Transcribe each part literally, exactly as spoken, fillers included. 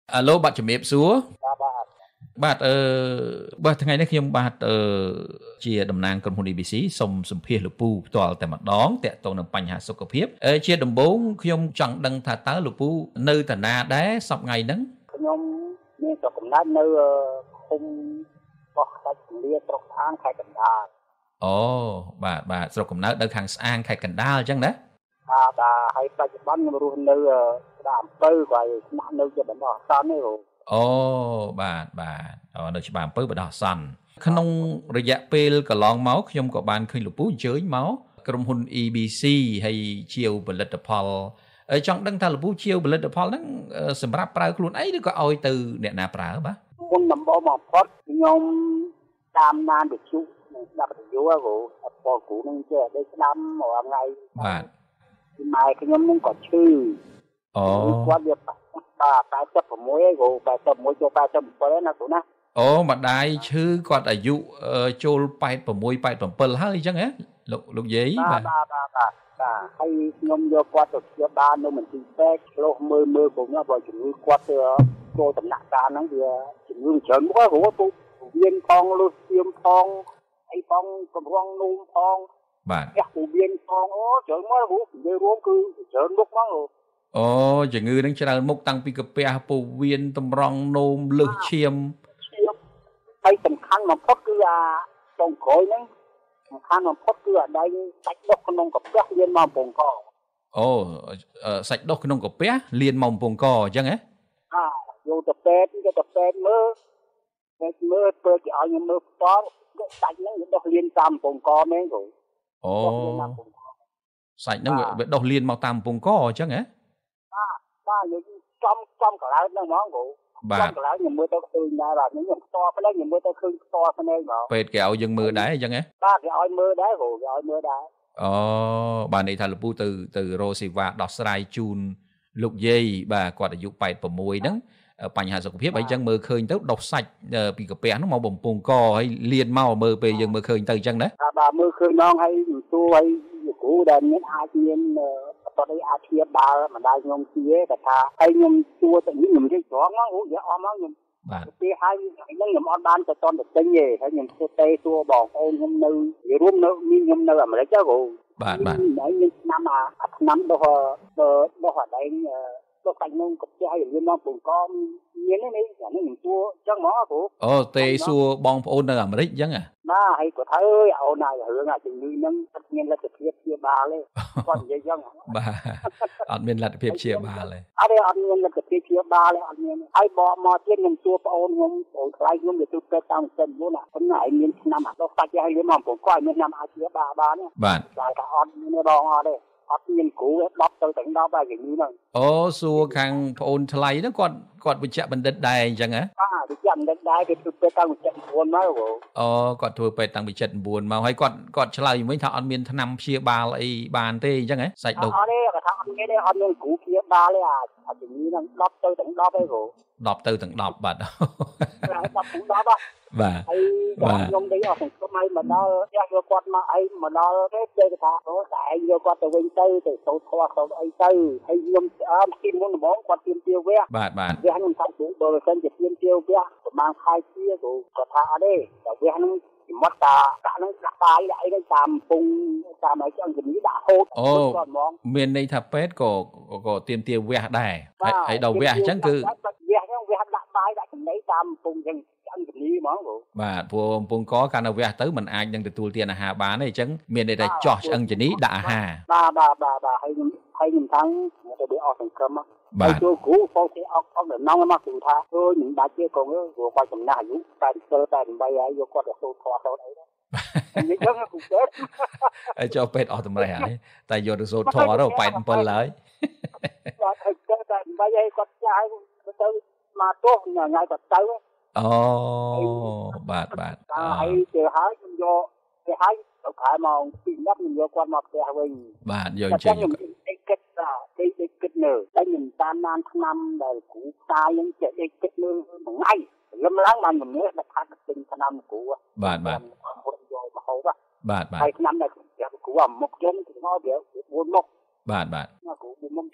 Alo បាទជំរាបសួរបាទអឺបាទថ្ងៃនេះខ្ញុំបាទអឺជាតំណាងក្រុមហ៊ុន អេ ប៊ី ស៊ី សូមសម្ភាសលោកពូផ្ទាល់តែម្ដងតាក់ទងនឹងបញ្ហាសុខភាពជាដំបូងខ្ញុំចង់ដឹងថាតើលោកពូនៅតាណាដែរសប្តាហ៍ថ្ងៃហ្នឹងខ្ញុំមានស្រុកកំណើតនៅឃុំបោះដាច់ពលាស្រុកស្អាងខេត្តកណ្ដាលអូបាទបាទស្រុកកំណើតនៅខាងស្អាងខេត្តកណ្ដាលអញ្ចឹងណាបាទបាទហើយបច្ចុប្បន្នខ្ញុំរស់នៅស្ដារអំពៅក៏ស្មោះនៅជាបណ្ដោះអាសន្ននេះអូបាទបាទនៅច្បារអំពៅបណ្ដោះអាសន្នក្នុងរយៈពេលកន្លងមកខ្ញុំក៏បានឃើញលោកពូអញ្ជើញមកក្រុមហ៊ុន អេ ប៊ី ស៊ី ហើយជាវផលិតផលចង់ដឹងថាលោកពូជាវផលិតផលហ្នឹងសម្រាប់ប្រើខ្លួនអីឬក៏ឲ្យទៅអ្នកណាប្រើបាទមុនដំបូងបំផុតខ្ញុំតាមណានវិទ្យុនិងស្ដាប់រយល់ហ្នឹងពលគ្រូនឹងចេះได้ស្ដាប់រាល់ថ្ងៃបាទម៉ែខ្ញុំនឹងក៏ឈឺអូគាត់វាបាទតែចាប់ប្រមួយឯងគ្រូតែចាប់មួយចូលតែចាប់bảyណាគ្រូណាអូម្ដាយឈឺគាត់អាយុចូលแปดสิบหก แปดสิบเจ็ดហើយអញ្ចឹងហ៎លោកលោកយាយបាទបាទបាទបាទហើយខ្ញុំយកគាត់ទៅព្យាបាលនៅមន្ទីរពេទ្យឆ្លោះមើលមើលព្រោះខ្ញុំបើជំងឺគាត់ទៅចូលដំណាក់កាលហ្នឹងវាជំងឺច្រើនមកគ្រូពូវៀនផងលុសទៀមផងអីផងកម្រងនោមផងបាទផ្ទះពូវៀនផងអូច្រើនមកគ្រូនិយាយរួមគឺច្រើនមុខមកអូជំងឺនឹងច្រើនមុខតាំងពីកាពះពោះវៀនតម្រង់នោមលើសឈាមហើយសំខាន់បំផុតគឺអាចុងក្រោយហ្នឹងសំខាន់បំផុតគឺអាដែងសាច់ដុះក្នុងកាពះលៀនមកកំពង់កអូសាច់ដុះក្នុងកាពះលៀនមកកំពង់កអញ្ចឹងហ៎អាយកទៅពេទ្យយកទៅពេទ្យមើលពេទ្យមើលពេទ្យឲ្យខ្ញុំមើលផ្ទាល់សាច់ហ្នឹងវាដុះលៀនតាមកំពង់កមែនគ្រូអូសាច់ហ្នឹងវាដុះលៀនមកតាមកំពង់កអញ្ចឹងហ៎បាទបាទយើងចំចំកន្លែងហ្នឹងហ្មងគ្រូបាទកន្លែងខ្ញុំមើលទៅឃើញដែរបាទខ្ញុំផ្ទាល់ផ្លែខ្ញុំមើលទៅឃើញផ្ទាល់ស្នេហ៍ហ្មងពេទ្យគេឲ្យយើងមើលដែរអញ្ចឹងហ៎បាទគេឲ្យមើលដែរគ្រូគេឲ្យមើលដែរអូបាទនេះថាលោកពូទៅទៅរកសេវាដោះស្រាយជូនលោកយាយបាទគាត់អាយុแปดสิบหกហ្នឹងបញ្ហាសុខភាពអីចឹងមើលឃើញទៅដុសសាច់ពីកាពះហ្នឹងមកបំពង់កហើយលៀនមកមើលពេលយើងមើលឃើញទៅអញ្ចឹងណាបាទមើលឃើញហ្មងហើយសួរឲ្យគ្រូដែលមានអាចមានតើអាចធៀបបាលម្ដាយខ្ញុំជាតែថាហើយខ្ញុំសួរទៅខ្ញុំនិយាយត្រង់ហ្នឹងនិយាយអស់មកខ្ញុំបាទពេលហើយហ្នឹងខ្ញុំអត់បានទៅតន់ទៅទិញទេហើយខ្ញុំធ្វើតេសួរបងប្អូនខ្ញុំនៅរួមនៅខ្ញុំនៅអាមេរិកទៅគ្រូបាទបាទហើយខ្ញុំឆ្នាំអាឆ្នាំដុសដុសអាដែងដុសសាច់នោះក៏ផ្ទះឲ្យរៀនមកពងកមាននេះនេះខ្ញុំសួរអញ្ចឹងហ្មងគ្រូអូទេសួរបងប្អូននៅអាមេរិកអញ្ចឹងហ៎បាទហើយគាត់ថាអើយអូនណារឿងអាជំងឺហ្នឹងអត់មានលទ្ធភាពព្យាបាលទេគាត់និយាយអញ្ចឹងបាទអត់មានលទ្ធភាពព្យាបាលទេអត់ទេអត់មានលទ្ធភាពព្យាបាលទេអត់មានហើយបកមកទៀតខ្ញុំសួរប្អូនខ្ញុំប្អូនថ្លៃខ្ញុំទៅទូទៅតាមសិនមួយណាប៉ុន្តែឯងមានឆ្នាំអាដុសសាច់ឲ្យរៀនមកពងកឲ្យមានឆ្នាំអាចព្យាបាលបានបាទតែថាអត់មានទេបងអត់ទេអត់មានគ្រូដប់ទៅទាំងដប់ហើយជំងឺហ្នឹងអូសួរខាងប្អូនថ្លៃហ្នឹងគាត់គាត់វិជ្ជបណ្ឌិតដែរអញ្ចឹងហ៎បាទវិជ្ជបណ្ឌិតដែរគេធ្វើពេទ្យតាំងពី칠십구មកអូគាត់ធ្វើពេទ្យតាំងពី칠십구មកហើយគាត់គាត់ឆ្លើយវិញថាអត់មានថ្នាំព្យាបាលអីបានទេអញ្ចឹងហ៎សាច់ដុសអត់ទេគាត់ថាអត់មានទេអត់មានគ្រូព្យាបាលទេអាជំងឺហ្នឹងដប់ទៅទាំងដប់ទេគ្រូដប់ទៅទាំងដប់បាទដប់ទាំងដប់បាទបាទហើយខ្ញុំដេកអស់សង្ឃឹមឲ្យមកដល់ផ្ទះយកគាត់មកអីមកដល់ទេគេថាអូតែឯងយកគាត់ទៅវិញទៅទៅសូត្រធម៌សូត្រអីទៅហើយខ្ញុំអើទីមុនដំបូងគាត់ទៀមទាវវះបាទបាទវះខ្ញុំថាគ្រូបើមិនជាទៀមទាវវះប្រហែលខែជាគ្រូគាត់ថាអត់ទេតែវះហ្នឹងចំត់តាដាក់ហ្នឹងដាក់បាយដាក់អីហ្នឹងតាមពងតាមអីចឹងជំងឺដាក់ហូតគាត់ហ្មងមានន័យថាពេទ្យក៏ក៏ទៀមទាវវះដែរហើយដល់វះអញ្ចឹងគឺវះហ្នឹងវះដាក់បាយដាក់ចំណីតាមពងចឹងឆ្អឹងជំនីហ្មងគ្រូបាទព្រោះកំពង់កកាលនៅវះទៅมันអាចនឹងទទួលទានអាហារបានទេអញ្ចឹងមានន័យថាចោះឆ្អឹងជំនីដាក់អាហារបាទបាទបាទបាទហើយខ្ញុំហើយខ្ញុំថាទៅវាអស់សង្ឃឹមហើយចូលគ្រូចូលគេអត់អត់ដំណងមកគ្រូថាអើយមិនដាច់ទេកូនអើយព្រោះគាត់ចំណាស់អាយុแปดสิบเจ็ด แปดสิบแปดហើយយកគាត់ទៅសូត្រធម៌សូត្រអីដែរនិយាយចឹងគ្រូពេទ្យហើយចូលពេទ្យអស់តម្រេះហើយតែយកទៅសូត្រធម៌ទៅแปดสิบเจ็ดហើយបាទហើយទៅតែបីហើយគាត់ចាយទៅមកទោះថ្ងៃគាត់ទៅអូបាទបាទហើយទៅហើយខ្ញុំយកទៅហើយទៅខែមកពីរខ្ញុំយកគាត់មកផ្ទះវិញបាទយកចេញខ្ញុំដេកគិតថាដេកដេកគិតនៅតែខ្ញុំតាមដានឆ្នាំដែលគ្រូផ្សាយហ្នឹងចេះដេកគិតនៅមួយថ្ងៃលំឡើងបានមួយនេះដាក់ខាត់ទិញឆ្នាំគ្រូបាទបាទគាត់យកមកហូបបាទបាទហើយឆ្នាំដែលគ្រូអាមុខចឹងគឺមកវាបួនមុខបាទបាទគ្រូបួនមុខ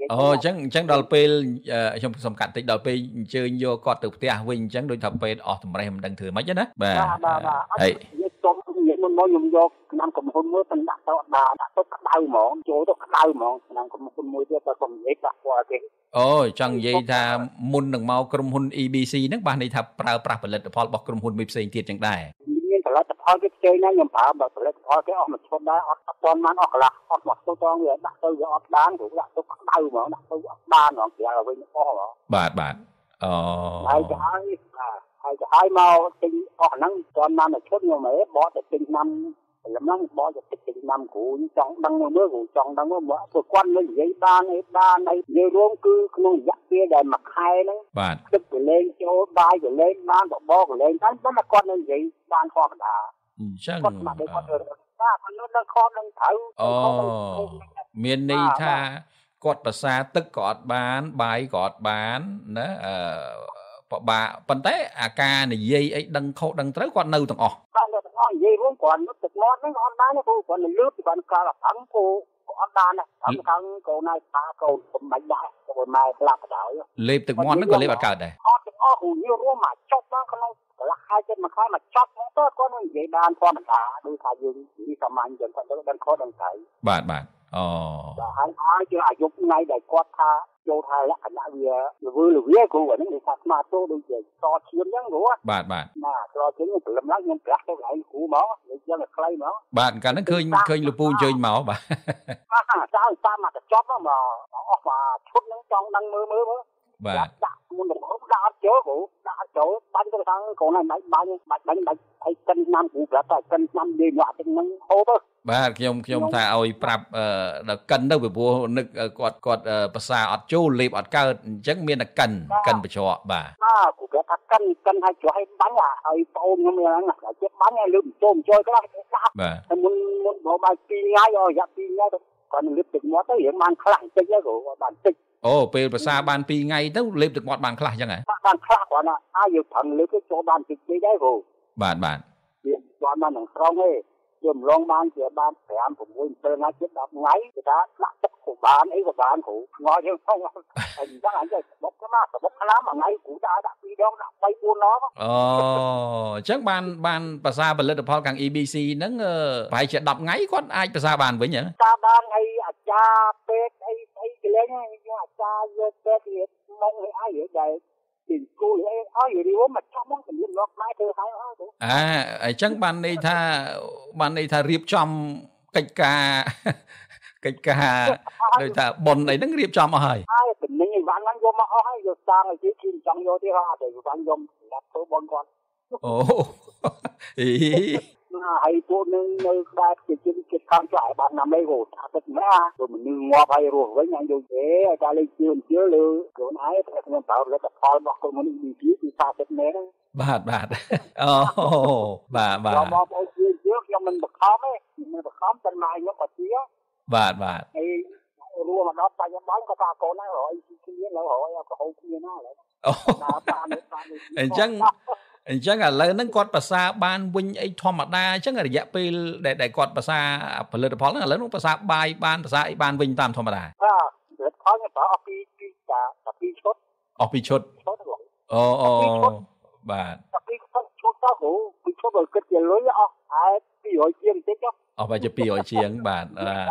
អូអញ្ចឹងអញ្ចឹងដល់ពេលខ្ញុំសំកាត់តិចដល់ពេលអញ្ជើញយកគាត់ទៅផ្ទះវិញអញ្ចឹងដូចថាពេទ្យអស់តម្រេះមិនដឹងធ្វើម៉េចណាបាទហើយយកទុំនិយាយមុនមកខ្ញុំយកឆ្នាំកំហុនមួយទៅដាក់ទៅដាដាក់ទៅក្តៅហ្មងចូលទៅក្តៅហ្មងឆ្នាំកំហុនមួយទៀតទៅខ្ញុំនិយាយដាក់គាត់ទេអូចង់និយាយថាមុននឹងមកក្រុមហ៊ុន E B C ហ្នឹងបានន័យថាប្រើប្រាស់ផលិតផលរបស់ក្រុមហ៊ុនមួយផ្សេងទៀតចឹងដែរមានផលិតផលគេផ្សេងណាខ្ញុំប្រើបើផលិតផលគេអស់មួយឈុតដែរអត់អត់ទាន់បានអស់កន្លះអស់មកទៅតងវាដាក់ទៅវាអត់បានព្រោះដាក់ទៅក្តៅហ្មងដាក់ទៅអត់បានហ្មងក្រៅវិញអស់ហ្មងបាទបាទអូហើយទៅហើយហើយទៅហើយមកទិញអស់ហ្នឹងទាន់បានមួយឈុតខ្ញុំហ៎បោះទៅទិញឆ្នាំលំហ្នឹងបោះទៅទិញឆ្នាំគ្រូចង់ដឹងមើលគ្រូចង់ដឹងមើលព្រោះគាត់មិននិយាយបានអីបានអីនិយាយរួមគឺក្នុងរយៈពេលដែលមួយខែហ្នឹងបាទទឹកទៅលេងចូលបាយទៅលេងបានបបកលេងតែមិនគាត់នឹងនិយាយបានធម្មតាអញ្ចឹងគាត់មកគាត់គាត់នៅនៅខំនឹងត្រូវអូមានន័យថាគាត់ប្រសាទឹកក៏អត់បានបាយក៏អត់បានណាអឺពិបាកប៉ុន្តែអាការនិយាយអីដឹងខុសដឹងត្រូវគាត់នៅទាំងអស់គាត់នៅទាំងអស់និយាយរួមគាត់នៅទឹកមាត់ហ្នឹងអត់បានទេព្រោះគាត់លឺពីបានការអត់ព្រោះក៏អត់បានដែរតាមខាងកូនណាថាកូនបំបាច់ដែរកូនម៉ែស្លាប់ទៅហើយលេបទឹកមាត់ហ្នឹងក៏លេបអត់កើតដែរអត់ទាំងអស់គ្រូនិយាយរួមមកចប់មកក្នុងកន្លះខែចិត្តមួយខែមកចប់មកទៅគាត់នឹងនិយាយបានធម្មតាដូចថាយើងនិយាយសាមញ្ញចឹងគាត់ដឹងខុសដឹងត្រូវបាទបាទអូបាទហើយហើយជាអាយុថ្ងៃដែលគាត់ថាចូលថាលក្ខណៈវាលវើលវាគ្រូអាហ្នឹងគេថាស្មាតទៅដូចជាសឈាមចឹងគ្រូបាទបាទណាស្រឈាមព្រលឹមឡើងខ្ញុំប្រាស់ទៅកន្លែងគ្រូមកនិយាយចឹងឲ្យខ្លីមកបាទកាលហ្នឹងឃើញឃើញលពូអញ្ជើញមកបាទបាទចៅតាមមកទៅចប់មកអស់មកឈុតហ្នឹងចង់ដឹងមើលមើលមើលបាទដាក់មុនដំបូងដាក់អត់ចូលគ្រូដាក់អត់ចូលបាញ់ទៅខាងកូនហ្នឹងបាច់បាញ់បាច់បាញ់បាច់ឲ្យកិនឆ្នាំគ្រូប្រាប់តែកិនឆ្នាំនិយាយមកទឹកហ្នឹងហូបទៅបាទខ្ញុំខ្ញុំថាឲ្យប្រាប់ដល់កិនទៅពីព្រោះនឹកគាត់គាត់ភាសាអត់ចូលលេបអត់កើតអញ្ចឹងមានតែកិនកិនបច្រកបាទបាទគូគាត់ថាកិនកិនឲ្យជួយឲ្យបាញ់ឲ្យប្អូនខ្ញុំហ្នឹងជិះបាញ់ឲ្យលឺចូលចូលខ្លះដាក់បាទមុនមុនមកបាយពីរថ្ងៃឲ្យរយៈពីរថ្ងៃទៅគាត់នឹងលឹបទឹកមាត់ទៅរៀងបានខ្លះតិចទៅគ្រូបានតិចអូពេលភាសាបានពីរថ្ងៃទៅលេបទឹកមាត់បានខ្លះអញ្ចឹងហ៎បានខ្លះគាត់ណាអាយើងប្រឹងលើកចូលបានតិចតិចដែរគ្រូបាទបាទវាគាត់បានក្នុងក្រុងទេជាម្លងបានជាបានប្រាំ 6 7ថ្ងៃជិត10ថ្ងៃគេថាដាក់ទឹកក៏បានអីក៏បានគ្រូងល់យើងផងអញ្ចឹងអញ្ចឹងបុកណាបុកខ្លាំងមួយថ្ងៃគ្រូដាក់ដាក់ពីរដងដាក់3 4ដងអូអញ្ចឹងបានបានភាសាផលិតផលខាង E B C ហ្នឹងប្រហែលជា10ថ្ងៃគាត់អាចភាសាបានវិញហ៎តាបានអីអាចារ្យពេទ្យអីអីកលែងយកអាចារ្យយកពេទ្យទៀតមកឲ្យអីដែលពីគូអីអីរួមមកចាំមកជំនាញលោកម៉ែធ្វើឲ្យអស់អាអញ្ចឹងបានន័យថាបានន័យថារៀបចំកិច្ចការកិច្ចការដូចថាប៉ុនអីហ្នឹងរៀបចំអស់ហើយហើយជំនាញអីវ៉ាន់ហ្នឹងយកមកអស់ហើយយកសាងឲ្យគេចង់យកទៀតអត់តែវ៉ាន់យកសម្រាប់ធ្វើប៉ុនគាត់អូអីហើយពួកនឹងនៅក្បែរជាជិតជិតខាងចាស់បានណាមេហូតថាទឹកណាព្រោះមនុស្សងាប់ហើយរស់វិញអញយកទេឲ្យតែលេខជឿជឿលើខ្លួនឯងតែខ្ញុំប្រើផលិតផលរបស់ក្រុមហ៊ុន E B C គឺសាសិទ្ធិមែនបាទបាទអូបាទបាទមកបងជឿជឿខ្ញុំមិនបខំទេមិនបខំតែមកខ្ញុំក៏ជាបាទបាទហើយរួមមកដល់បច្ចុប្បន្នក៏ថាកូនហ្នឹងរយគ្នាលើរយក៏ហូបគ្នាណាឥឡូវអូអញ្ចឹងអញ្ចឹងឥឡូវហ្នឹងគាត់ភាសាបានវិញអីធម្មតាអញ្ចឹងរយៈពេលដែលគាត់ភាសាផលិតផលហ្នឹងឥឡូវហ្នឹងភាសាបាយបានភាសាអីបានវិញតាមធម្មតាបាទផលិតផលខ្ញុំប្រើអស់ពីពីតាពីឈុតអស់ពីឈុតអូអូបាទពីឈុតឈុតទៅគ្រូពីឈុតបើគិតជាលុយអស់ហើយពីរយជាងបន្តិចអស់បើជាពីរយជាងបាទអឺ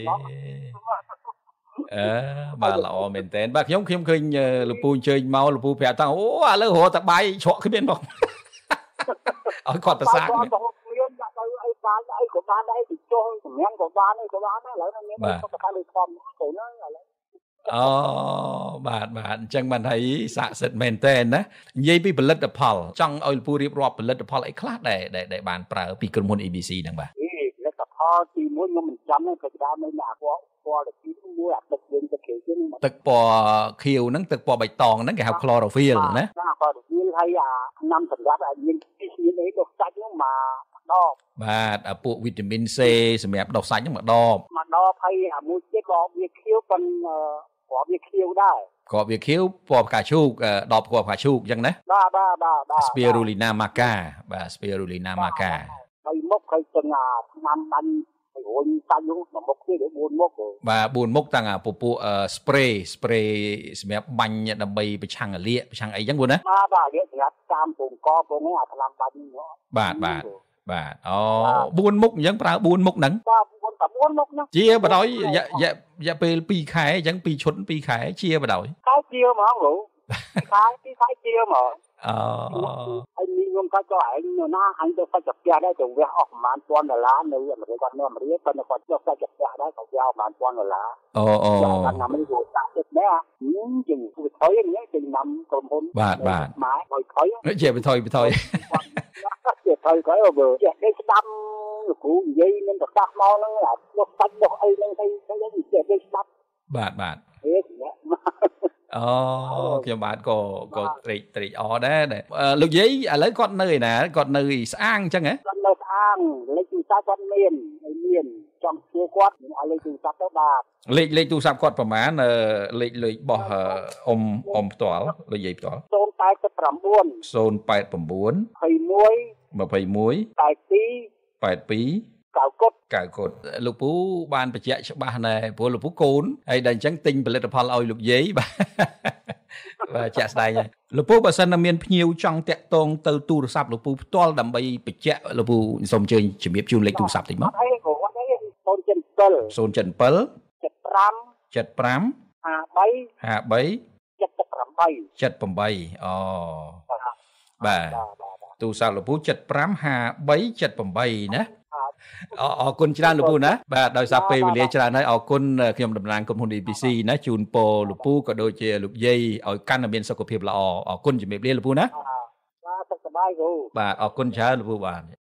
អឺបាទល្អមែនតើបាទខ្ញុំខ្ញុំឃើញលពូអញ្ជើញមកលពូប្រាប់ថាអូឥឡូវរហូតតែបាយជ្រក់គ្មានមកឲ្យគាត់ប្រសាទមានដាក់ទៅអីបានអីក៏បានដែរពីចុះសម្ញក៏បានអីក៏បានដែរឥឡូវនេះមានសុខភាពលើធំទៅហ្នឹងឥឡូវអូបាទបាទអញ្ចឹងបានហើយស័ក្តិសិទ្ធិមែនតើណានិយាយពីផលិតផលចង់ឲ្យលពូរៀបរាប់ផលិតផលអីខ្លះដែលដែលបានប្រើពីក្រុមហ៊ុន E B C ហ្នឹងបាទផលិតផលទីមួយខ្ញុំមិនចាំទេគឺដើមនៅណាគាត់ពណ៌ទីមួយអាទឹកយើងទឹកខៀវជាងទឹកពណ៌ខៀវហ្នឹងទឹកពណ៌បៃតងហ្នឹងគេហៅ chlorophyll ណាណា chlorophyll ហើយអាឆ្នាំសម្រាប់ឲ្យមានពីមានអីដល់សាច់ហ្នឹងមកដបបាទអាពួកវីតាមីន C សម្រាប់ដុសសាច់ហ្នឹងមកដបមកដបហើយអាមួយទៀតក៏វាខៀវប៉ុនព្រោះវាខៀវដែរក៏វាខៀវពណ៌ផ្កាឈូកដបពណ៌ផ្កាឈូកអញ្ចឹងណាបាទបាទបាទ Spirulina maca បាទ Spirulina maca ហើយមកឃើញទាំងអាឆ្នាំបាញ់រนตั้งยุ่งมาหมกที่เดี๋ยวบุญมก bà buồn mốc tăng à phụ phụ spray spray spray banh nhận đầm bay bị chăng ở lia bị chăng ấy chẳng buồn á มาบ้าเดี๋ยวงัดตามปุ่มกอปุ่มนี้อาจจะลำบันเนาะ bà bà bà oh buồn mốc chẳng phải buồn mốc nắng ว่าบุญกับบุญมกเนาะ chia bà đói dạ dạ dạ pe pi khai chẳng pi chốn pi khai chia bà đói ขายเจียวมาหนูขายที่ขายเจียวมา ờ ไอ้นี่มันก็จะไอ้เนี่ยนะอันจะไปจับยาได้ถึงเวลาออกมาตอนละล้านนึงมันก็เนี่ยมันเรียกกันก่อนจะไปจับยาได้ของยาวมาตอนละล้าน ờ ờ การนำมันอยู่ตามจุดนี้จริงคือถอยอย่างเงี้ยจริงนำกลมพล bà bà หมายถอยถอย chiaไปthôiไปthôi เจ็บถอยถอยเอาเบอร์เจ็บได้ดำกูยี่นั่นก็ตักมอนั่นแหละรถตักรถไอ้นั่นไอ้ไอ้นั่นเจ็บได้ดำ bà bà เอ๊ะเนี่ย Ồ, kìa bạn có có trịch trịch ó đấy này. Ờ, lúc giấy à lấy con nơi nè, con nơi sang chăng á? Con nơi sang, lấy chú sát con miền, miền trong kia quát, à lấy chú sát đó bà. លេខលេខទូរស័ព្ទគាត់ប្រហែលលេខលេខរបស់អ៊ំអ៊ំផ្ទាល់លេខយាយផ្ទាល់ศูนย์ แปด เก้าศูนย์ แปด เก้ายี่สิบยี่สิบเอ็ดแปด สี่แปด ពីរเก้ากดកៅកុដលោកពូបានបញ្ជាក់ច្បាស់ណែព្រោះលោកពូកូនហើយដល់អញ្ចឹងទិញផលិតផលឲ្យលោកយាយបាទបាទចាក់ស្ដែងហើយលោកពូបើសិនតែមានភ្ញៀវចង់តាក់ទងទៅទូរស័ព្ទលោកពូផ្ទាល់ដើម្បីបញ្ជាក់លោកពូសូមអញ្ជើញជំរាបជូនលេខទូរស័ព្ទតិចមកអីក៏អត់អីศูนย์ เจ็ด เจ็ดศูนย์ เจ็ด เจ็ดเจ็ด ห้าเจ็ด ห้าห้า สามห้า สามเจ็ด แปดเจ็ด แปดអូបាទទូរស័ព្ទលោកពូ เจ็ด ห้า ห้า สาม เจ็ด แปด ណាអរគុណច្រើនលោកពូណាបាទដោយសារពេលវេលាច្រើនហើយអរគុណខ្ញុំតំណាងក្រុមហ៊ុន អេ ប៊ី ស៊ី ណាជូនពរលោកពូក៏ដូចជាលោកយាយឲ្យកាន់តែមានសុខភាពល្អអរគុណជំរាបលាលោកពូណាបាទសុខសប្បាយគ្រូបាទអរគុណច្រើនលោកពូបាទ